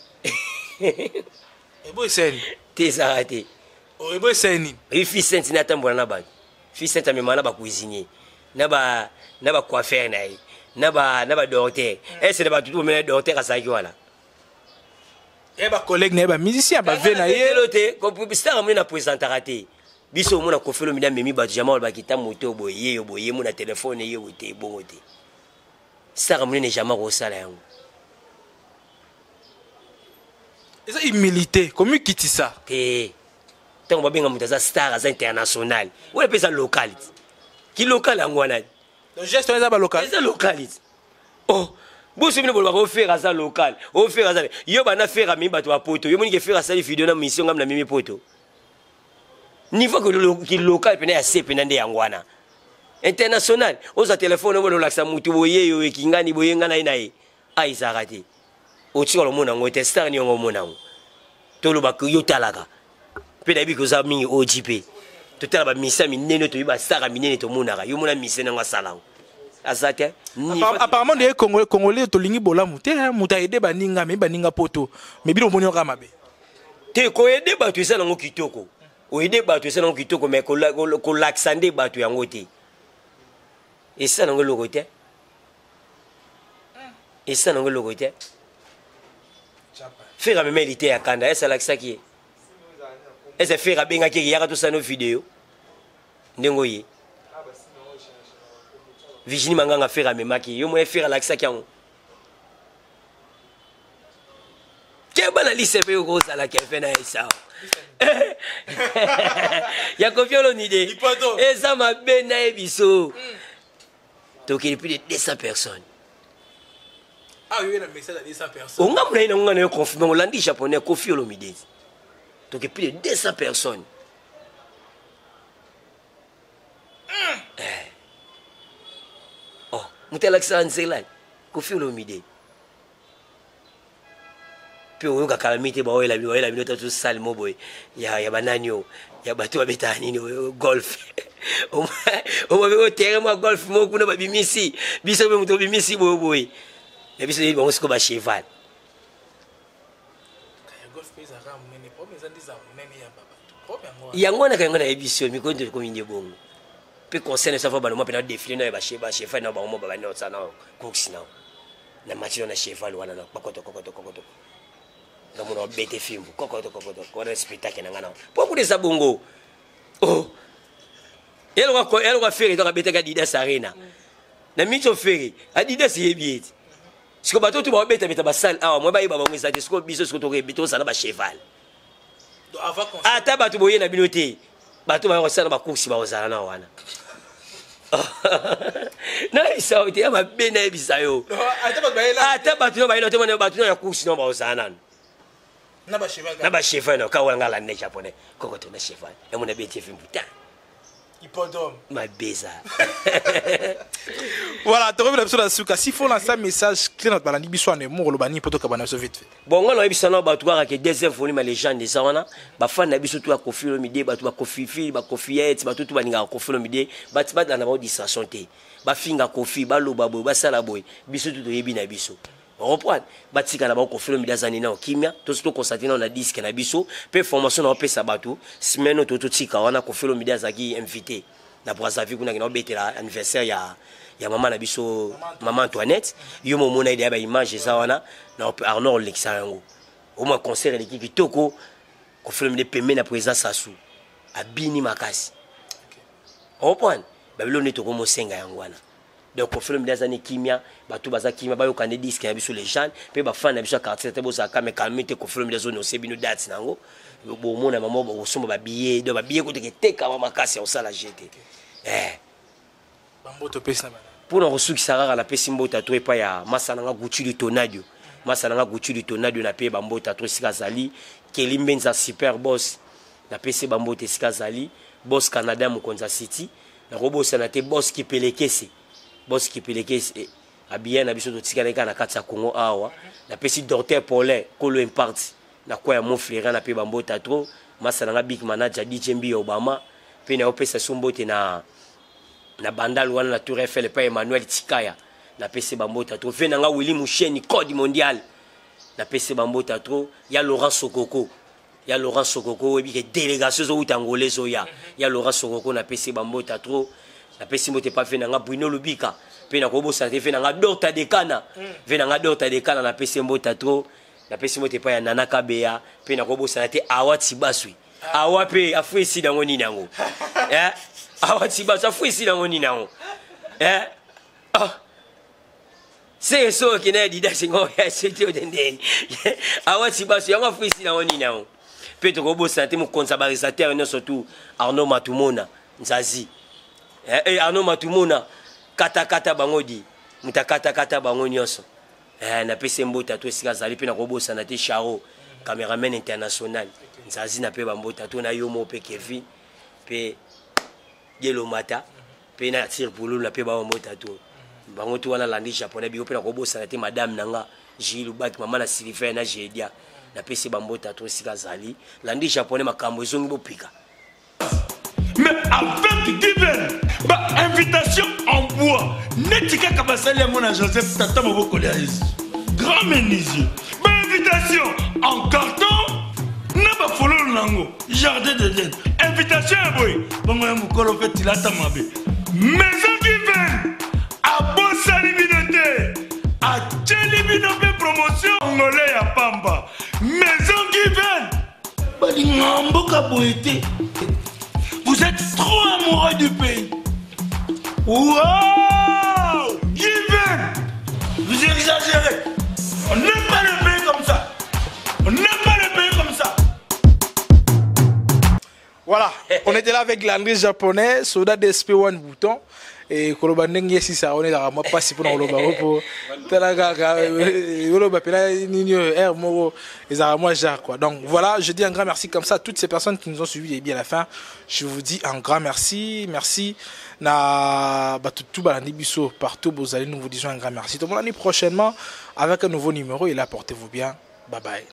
ebo eseni te sarate ebo eseni ifi senti na tambola na ba fi senti amemana ba cuisinier na ba coiffeur na ba docteur est-ce que ba tout mena docteur asaki wala ba collègue na ba musicien ba ve na ye lote ko star munene na présenter te biso mona Kofiolo mide memi ba jamal ba kita moto boye mo na téléphone ye wote bongo te star munene jamais ko sala yango eza humilité comme kitisa te tant ba benga mutaza star aza international ou pesa local ki local yango wana le geste eza ba local eza local oh boso bino bolba ko faire aza local o faire aza yo bana faire mi bato ba poto yo moni ke faire aza vidéo na mission ngam na mimi poto niveau que local pena ya se pena nde yango wana international oza téléphone bo laksa mutu boye yo ekingani boye ngana ina ye aizarate otiko lo mona ngote star ni ngo mona ngo tolo ba yo talaka pena bi ko za mingi OJP to tala ba misa minene to ba star minene to monaka yo mona misene ngo salango azate apparemment les congolais to lingi bolamu te muta aider baninga me baninga poto me bino moni ka mabe te ko aider ba to sala ngo kitoko o aider ba to sala ngo kitoko me ko laksande ba to yango te esa ngo logo te esa ngo logo te faire même milité à Kanda esa laksa ki esa faire benga ki yaka to sano vidéo ndengo yi Virginie Manganga faire même maki yo mo faire laksa ki yango Keba na liste pe rosa la kefe na esa. Ya confiance l'idée. Et ça m'a bien biso. Donc il y a plus de 200 personnes. Ah oui, il y a un message à 200 personnes. On a confirmé, on l'a dit japonais, Kofi Olomide. Donc il y a plus de 200 personnes. Oh, Moutel Alexandre Zelan, Kofi Olomide. Puis on a calamité, il y a une autre salle, il y a bananio, il y a bateau à bétani, golf. On va au terrain, golf, on va bimisi, biso on va bimisi, boy. Et puis c'est bon, c'est comme un cheval. Il y a un qui a émission, mais quand tu es bon. Puis concerne ça, il faut pas défiler dans les cheval, cheval dans le moment, il y a un course. La machine dans le cheval, il y a un cocoto. Dans mon bête film, cocoto, un spectacle. Pourquoi les abongos? Oh! Elle va faire dans la bête Adidas Arena. La mission fait, Adidas est bien. Si vous avez tout bête avec la salle, moi, je vais vous dire que vous avez besoin de cheval. Ah, tu as besoin de binoté. Tu as besoin de course. Non, ça a été un bien bizarre. Ah, tu as besoin de course. Na cheval no kawanga la neige japonais kokoto na cheval et mon abété film putain hippodrome ma beza. Voilà, tu reviens sur la souka si faut lancer un message clair notre balandi biso ne mo lo bani poto kabana so vite fait. Bon ngalo ebisana ba tuwa ke deuxième fois ma légende ça wana ba fan na biso tu Kofi Olomide ba tu ba Kofi fil ba Kofi et ba tout ba ninga Kofi Olomide ba ti ba na ba distraction te ba finga Kofi ba lo babo ba sala boy biso tu to yebi na biso. On reprend. Batika na ba Kofi Olomide azani na kimia to surtout constater na disque na biso pe formation na pesa bato semaine to tika wana Kofi Olomide azaki invité na Brazzaville kuna na betela anniversaire ya maman na biso maman Antoinette yo mo mona ide ba image za wana na Arnold Lexango au moins concert l'équipe kitoko Kofi Olomide pembe na présence sasu abini makasi. On reprend. Ba bilone to ko mo senga yango wana. Donc Kofi Olomide azani kimia bato baza kimia ba yo kande disque na biso les gens pe ba fan na biso quartier te bo za ka me calmete Kofi Olomide zo no sebino date nango bo mona maman bo somba ba billet do ba billet ko te teka ba makasi o sala jeté bamboto pesa na pour no suki sarara la pesi mbota to epa ya masananga Gucci du Tonadio na pe bambota to sika zali Kelimbenza super boss na pesi bambote sika zali boss Canada mo Konza City na robo sanate boss ki pelekesi abien na biso to tikana kana katsa Congo awa na pesi docteur Paulin kolo impart na kwa ya mon frère na pe bambota trop masana nga big manager DJ Mbi Obama pe na opesa sombote na bandal wana na Tour Eiffel pa Emmanuel Tikaya na pesi bambota trop ve nga Willy Moucheni code mondial na pesi bambota trop ya Laurent Sokoko ebi ke délégation zo utangolais zo ya Laurent Sokoko na pesi bambota trop na pesi mbote pa fe na nga Bruno Lubika pe na kobo sa te fe na nga Dorta Dekana na pesi mbota trop na pesi mbote pa ya Nana Kabea pe na kobo sa te Awati Baswi awa pe afisi na ngoni nango Awati Baswi afisi na ngoni nango c'est ça qui n'a dit d'ailleurs c'était au dendé Awati Baswi yango afisi na ngoni nango pe to kobo sa te mo consabarisateur no surtout Arnaud Matumona Nzazi Arnaud Matumona kata bangodi mutakata bango nyonso na pese mbota to sika zali pe na kobosa na te Charo cameraman international Nzazi na pe bambota to na yo mo pe Kevin pe Yelo Mata pe na tir pulu na pe bambota to bango to wana landi japonais bi pe na kobosa na te madame nanga Gilles Bak mama na Sylvain na Jedia na pese bambota to sika zali landi japonais makambo ezongi bopika. Mais avec Given, invitation en bois. Netika Kabasali mon Joseph Tata Moboko grand menuisier. Invitation en carton. N'a pas follow nango. Jardin de dette. Invitation à boy. Bon moi mukolo fait tilata mabe. Maison Given. A bossa libinoté. A Tchelibinope promotion angolais à Pamba. Maison Given. Bali ngambo kaboité. Vous êtes trop amoureux du pays. Wow! Given! Vous exagérez. On n'aime pas le pays comme ça. On voilà, on était là avec l'André japonais, soldat d'SP One Bouton. Et koloba ndenge si ça on est là moi pas si pour koloba pour talaga koloba pela nini air moro et moi genre quoi. Donc voilà, je dis un grand merci comme ça à toutes ces personnes qui nous ont suivis et bien à la fin. Je vous dis un grand merci na batutu balandi biso partout vous allez nous vous disons un grand merci. Tout le monde prochainement avec un nouveau numéro et là portez-vous bien. Bye bye.